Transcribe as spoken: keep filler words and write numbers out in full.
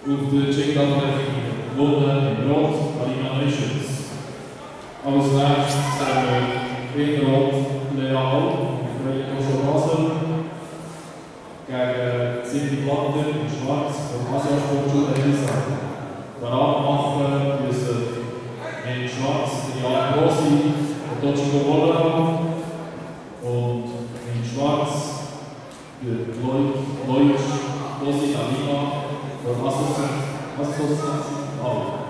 Auf der Check-up-Treffung gewonnen in Rot, Alina Neuschütz. Als nächstes haben wir in Rot Leal, Freilich Basel, gegen Cindy Platter in Schwarz von Asia Sportschule Elisa. Daran machen müssen in Schwarz Jan Rossi und Tochiko Bolla und in Schwarz der Leutsch Rossi Alina von Assoziation.